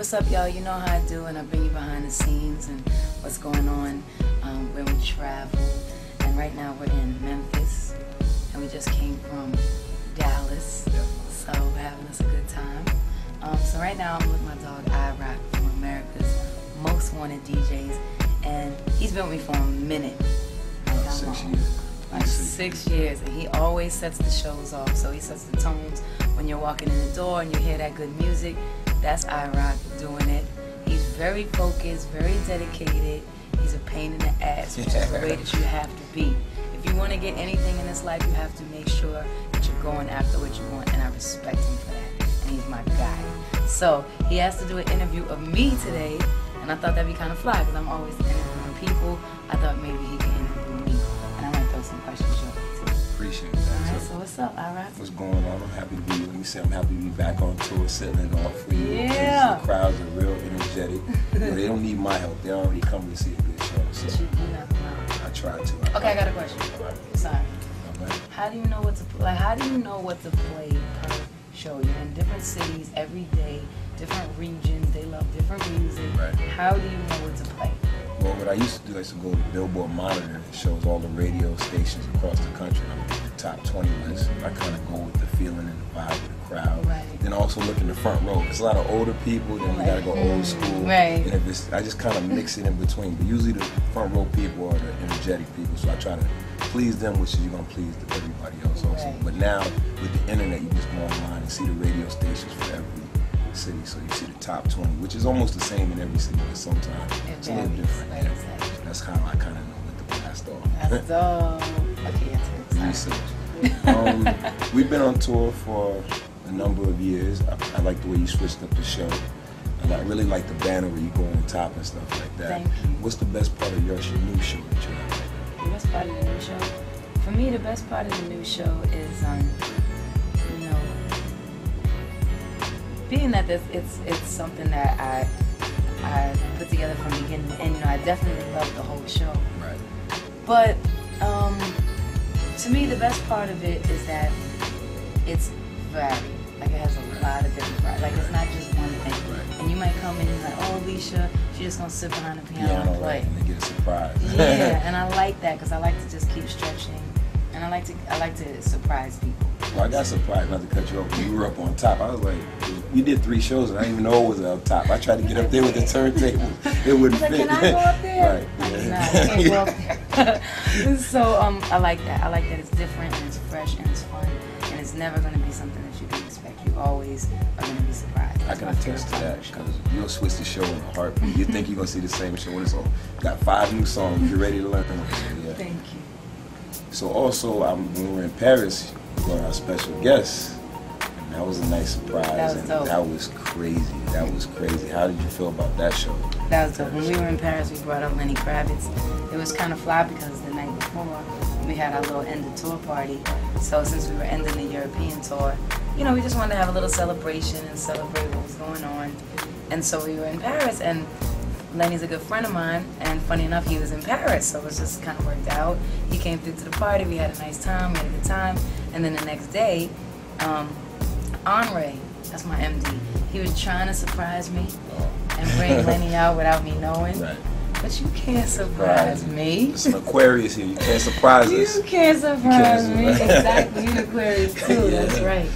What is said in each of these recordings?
what's up, y'all? You know how I do, and I bring you behind the scenes and what's going on when we travel. And right now we're in Memphis, and we just came from Dallas, so we're having us a good time. So right now I'm with my dog iRock, from America's Most Wanted DJs, and he's been with me for a minute. About 6 years. Like 6 years, and he always sets the shows off. So he sets the tones when you're walking in the door and you hear that good music. That's iRock doing it. He's very focused, very dedicated. He's a pain in the ass, which is the way that you have to be. If you want to get anything in this life, you have to make sure that you're going after what you want, and I respect him for that. And he's my guy. So he has to do an interview of me today, and I thought that'd be kind of fly because I'm always interviewing people. I thought maybe he could interview me, and I might throw some questions your way too. Appreciate that. Alright, so what's up, iRock? What's going on? I'm happy to be. Let me say, I'm happy to be back on tour, setting it off for you. Yeah. The crowds are real energetic. They don't need my help. They already come to see a good show. So I try to. Okay, I got a question. Sorry. Right. How do you know what to like? How do you know what to play per show? You're in different cities every day, different regions. They love different music. Right. How do you know what to play? Well, what I used to do, I used to go to Billboard Monitor. It shows all the radio stations across the country. I'm in the top 20 list. I kind of go with the feeling and the vibe of the crowd. Right. Then also look in the front row. There's a lot of older people. Then we gotta go old school. Right. And if it's, I just kind of mix it in between. But usually the front row people are the energetic people. So I try to please them, which is you're gonna please everybody else also. Right. But now with the internet, you just go online and see the radio stations for every city. So you see the top 20, which is almost the same in every city, but sometimes it's a little different. Like Yeah. That's how I kind of know what to blast off. That's dope. Okay, that's Research. We've been on tour for a number of years. I like the way you switched up the show. And I really like the banner where you go on top and stuff like that. Thank you. What's the best part of your new show that you have? The best part of the new show? For me, the best part of the new show is, you know, being that it's something that I put together from the beginning, and you know, I definitely love the whole show. Right. But to me, the best part of it is that it's varied. Like it has a lot of different varieties. Like it's not just one thing. Right. And you might come in and you're like, oh, Alicia, she's just gonna sit behind the piano and play. Right, and they get a surprise. Yeah, and I like that because I like to just keep stretching, and I like to surprise people. Well, I got surprised, not to cut you off, when you were up on top. I was like, you did 3 shows and I didn't even know it was up top. I tried to get up there with the turntable. It wouldn't Like, fit. can I go up there? Right. Like, Yeah. nah, you can't go up there. So I like that. I like that it's different and it's fresh and it's fun, and it's never going to be something that you can expect. You always are going to be surprised. I That's can my attest to favorite that part because of the show. you'll switch the show in a heartbeat. You think you're gonna see the same show when it's all got 5 new songs. You're ready to learn. Yeah. Thank you. So also, when we were in Paris, we were our special guest, and that was a nice surprise. That was and dope. that was crazy. That was crazy. How did you feel about that show? That was dope. When we were in Paris, we brought up Lenny Kravitz. It was kind of fly because the night before we had our little end of tour party. So since we were ending the European tour, you know, we just wanted to have a little celebration and celebrate what was going on. And so we were in Paris, and Lenny's a good friend of mine, and funny enough, he was in Paris, so it was just kind of worked out. He came through to the party, we had a nice time, we had a good time, and then the next day, Andre, that's my MD, he was trying to surprise me and bring Lenny out without me knowing. Right. But you can't surprise me. It's an Aquarius here. You can't surprise us. You can't surprise me. surprise. Exactly, you're Aquarius too. Yeah. That's right.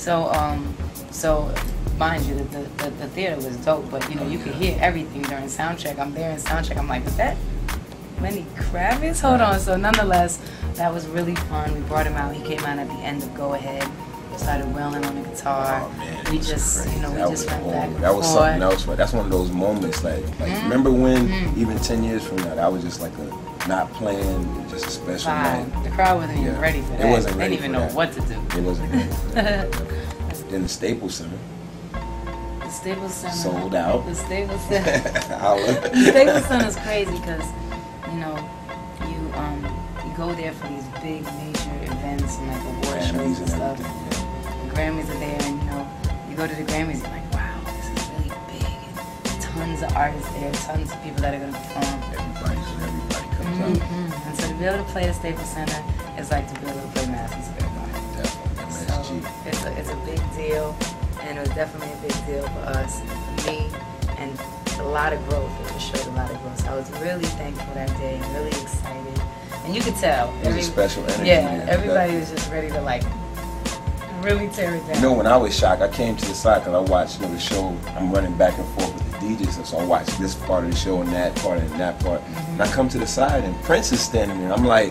So mind you, the theater was dope, but you know, you could hear everything during soundcheck. I'm there in soundcheck. I'm like, is that Lenny Kravitz? Hold on. So nonetheless, that was really fun. We brought him out. He came out at the end of Go Ahead. Started wailing on the guitar. Oh man, we just, crazy. you know, we that just was went back and That was forth. something else. Right? That's one of those moments. Like remember when even 10 years from now, that was just like a not playing, just a special Fine. night. The crowd wasn't even ready for that. It wasn't They ready didn't for even know that. what to do. It wasn't ready for that. Then the Staples Center The Staples Center. sold out. The Staples Center. Holla. The Staples Center is crazy because, you know, you go there for these big major events and like award shows Grammys and and stuff. everything. Yeah. The Grammys are there, and you know, you go to the Grammys, you're like, wow, this is really big. And tons of artists there, tons of people that are gonna perform. Everybody comes out. And so to be able to play the Staples Center is like to be able to play Madison Square Garden. Definitely. So MSG. it's a big deal, and it was definitely a big deal for us, me, and a lot of growth. It just showed a lot of growth. So I was really thankful that day and really excited. And you could tell. It was a special energy. Yeah, everybody was just ready to like really tear it down. You know, when I was shocked, I came to the side because I watched, the show. I'm running back and forth with the DJs, so I watched this part of the show and that part and that part. And I come to the side and Prince is standing there. I'm like,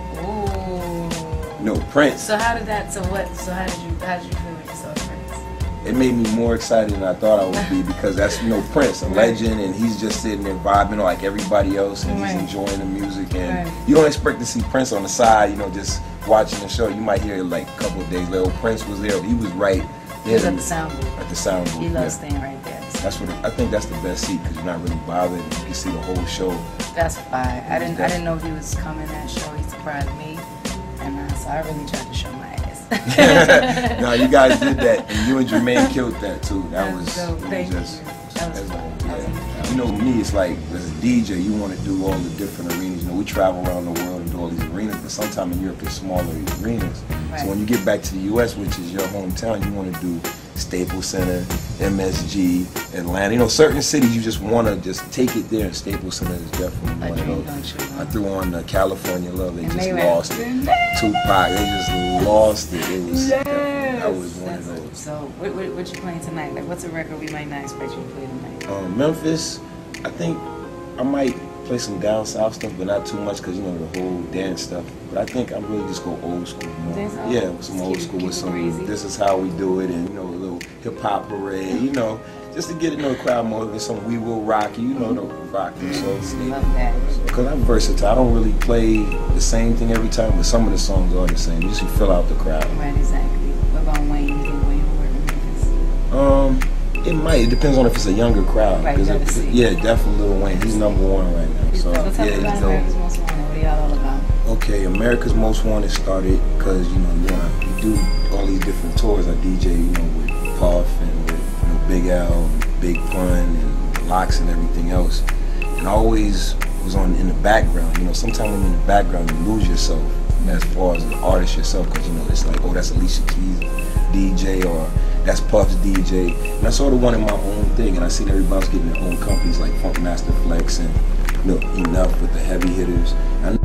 ooh. No, Prince. So how did that? So how did you feel when you saw Prince? It made me more excited than I thought I would be because that's Prince, a legend, and he's just sitting there vibing like everybody else, and he's enjoying the music. And you don't expect to see Prince on the side, just watching the show. You might hear it like a couple of days later. Prince was there. He was right there. He was at the sound booth. At the sound booth. He loves staying right there. That's what I think. That's the best seat because you're not really bothered. You can see the whole show. That's fine. I didn't know he was coming that show. He surprised me, and so I really tried to show my ass. No, you guys did that, and you and Jermaine killed that too. That was thank just. That was fun. Me, it's like as a DJ, you want to do all the different arenas. We travel around the world and do all these arenas, but sometimes in Europe there's smaller arenas. Right. So when you get back to the U.S., which is your hometown, you want to do Staples Center, MSG, Atlanta. Certain cities you just want to just take it there, and Staples Center is definitely one of those. I threw on California Love. They just lost it. Tupac, they just lost it. It was. That was one of those. So what you playing tonight? Like, what's a record we might not expect you to play tonight? Memphis, I think I might play some down south stuff, but not too much because the whole dance stuff. But I think I'm really just go old school. Yeah, with some old school with some crazy. This is how we do it, and a little hip hop parade. Just to get the crowd motivated. Some We Will Rock You. The rock and soul. Love that. Because I'm versatile. I don't really play the same thing every time, but some of the songs are the same. You just fill out the crowd. Right, exactly. What about Wayne? You think Wayne will work in Memphis? It might. It depends on if it's a younger crowd. Right, yeah, definitely Lil Wayne. He's #1 right now. So tell me about America's Most Wanted. What are y'all all about? Okay, America's Most Wanted started because you do all these different tours. I DJ with Puff and with Big L, and Big Pun, and Locks and everything else. And I always was in the background. Sometimes when you're in the background, you lose yourself as far as an artist yourself because it's like, oh, that's Alicia Keys DJ or that's Puff's DJ. And I sort of wanted my own thing, and I seen everybody else getting their own companies like Funkmaster Flex and Enough with the heavy hitters. And